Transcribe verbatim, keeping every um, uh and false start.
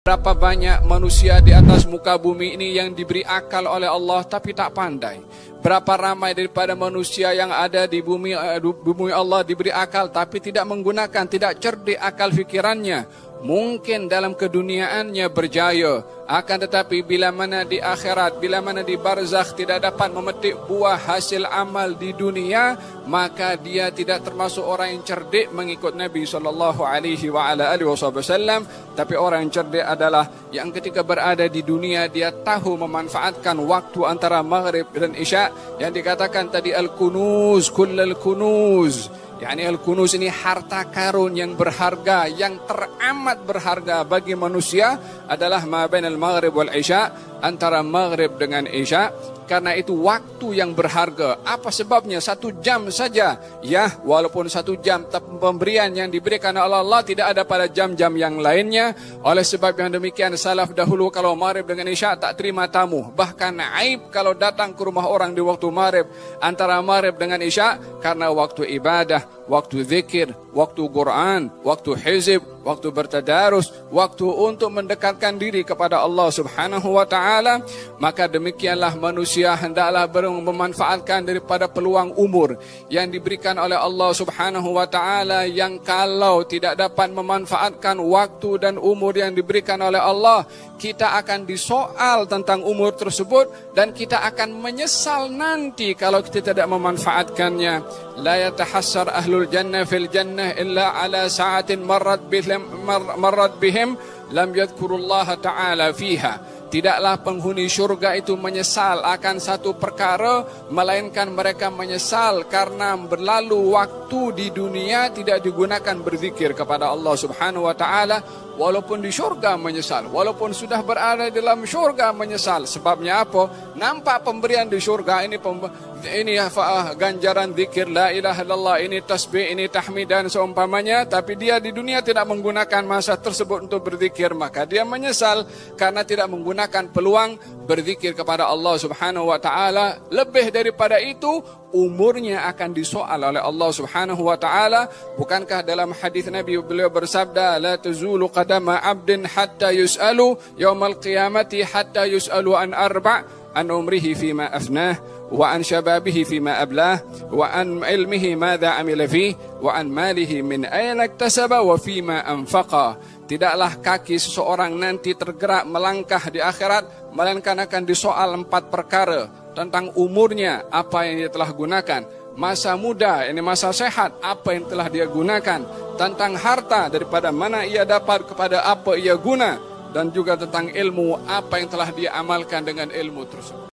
Berapa banyak manusia di atas muka bumi ini yang diberi akal oleh Allah tapi tak pandai. Berapa ramai daripada manusia yang ada di bumi, bumi Allah diberi akal tapi tidak menggunakan, tidak cerdik akal fikirannya. Mungkin dalam keduniaannya berjaya, akan tetapi bila mana di akhirat, bila mana di barzakh tidak dapat memetik buah hasil amal di dunia, maka dia tidak termasuk orang yang cerdik mengikut Nabi sallallahu alaihi wasallam. Tapi orang yang cerdik adalah yang ketika berada di dunia dia tahu memanfaatkan waktu antara maghrib dan isya, yang dikatakan tadi al-kunuz, kullal kunuz. Yani al-kunuz ini harta karun yang berharga, yang teramat berharga bagi manusia adalah ma bainal maghrib wal isya, antara maghrib dengan isya. Karena itu waktu yang berharga. Apa sebabnya? Satu jam saja. Ya, walaupun satu jam, tapi pemberian yang diberikan oleh Allah tidak ada pada jam-jam yang lainnya. Oleh sebab yang demikian, salaf dahulu kalau maghrib dengan isya tak terima tamu. Bahkan aib kalau datang ke rumah orang di waktu maghrib, antara maghrib dengan isya, karena waktu ibadah, waktu zikir, waktu Quran, waktu hizib, waktu bertadarus, waktu untuk mendekatkan diri kepada Allah Subhanahu wa taala. Maka demikianlah manusia hendaklah memanfaatkan daripada peluang umur yang diberikan oleh Allah Subhanahu wa taala, yang kalau tidak dapat memanfaatkan waktu dan umur yang diberikan oleh Allah, kita akan disoal tentang umur tersebut dan kita akan menyesal nanti kalau kita tidak memanfaatkannya. La yatahassar ahlul jannah fil jannah illa ala sa'atin marrat bihim marrat bihim lam yadhkurullaha ta'ala fiha. Tidaklah penghuni syurga itu menyesal akan satu perkara, melainkan mereka menyesal karena berlalu waktu di dunia tidak digunakan berzikir kepada Allah Subhanahu wa taala. Walaupun di syurga menyesal, walaupun sudah berada dalam syurga menyesal. Sebabnya apa? Nampak pemberian di syurga ini, ini ganjaran zikir la ilaha illallah, ini tasbih, ini tahmid dan seumpamanya, tapi dia di dunia tidak menggunakan masa tersebut untuk berzikir, maka dia menyesal karena tidak menggunakan peluang berzikir kepada Allah Subhanahu wa taala. Lebih daripada itu, umurnya akan disoal oleh Allah Subhanahu wa taala. Bukankah dalam hadis Nabi beliau bersabda, la tazulu qadama 'abdin hatta yus'alu yaumal qiyamati hatta yus'alu an arba' an umrihi fima afnah wa an shababihi fima ablah wa an ilmihi madza amila fihi wa an malihi min ayna iktasaba wa fima anfaqa. Tidaklah kaki seseorang nanti tergerak melangkah di akhirat, melainkan akan disoal empat perkara. Tentang umurnya, apa yang dia telah gunakan. Masa muda, ini masa sehat, apa yang telah dia gunakan. Tentang harta, daripada mana ia dapat, kepada apa ia guna. Dan juga tentang ilmu, apa yang telah dia amalkan dengan ilmu tersebut.